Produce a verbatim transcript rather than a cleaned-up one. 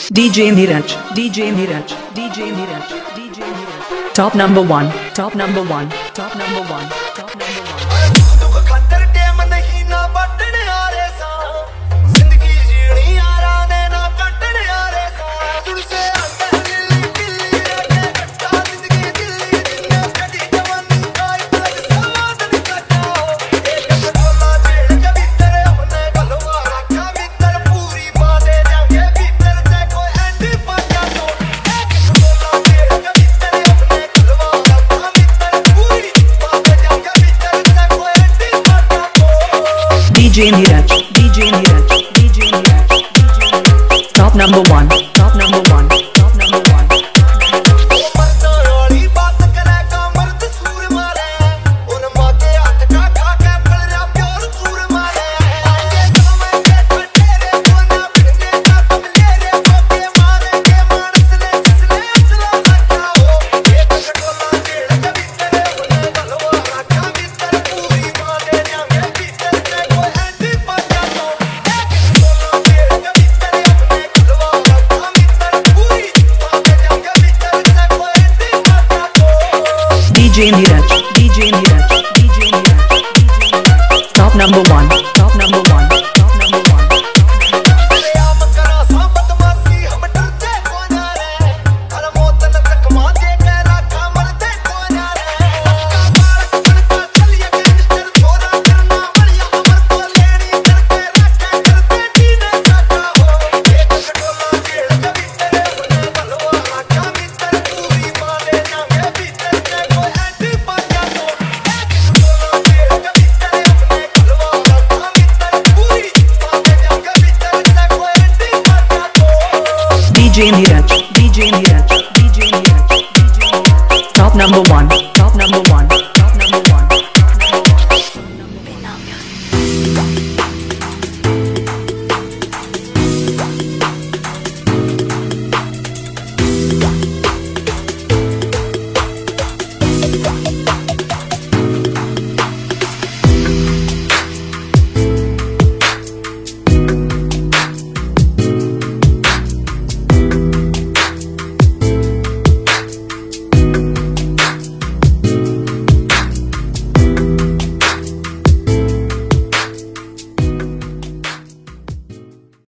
D J Neeraj, D J Neeraj, D J Neeraj, D J Neeraj. Top number one, top number one, top number one, top number one. D J Neeraj, D J Neeraj, D J Neeraj, D J Neeraj. Top number one, top number one, top number one. D J Neeraj, D J Neeraj, D J Neeraj, D J Neeraj. Top number one, top number one, top number one. D J Neeraj, D J Neeraj.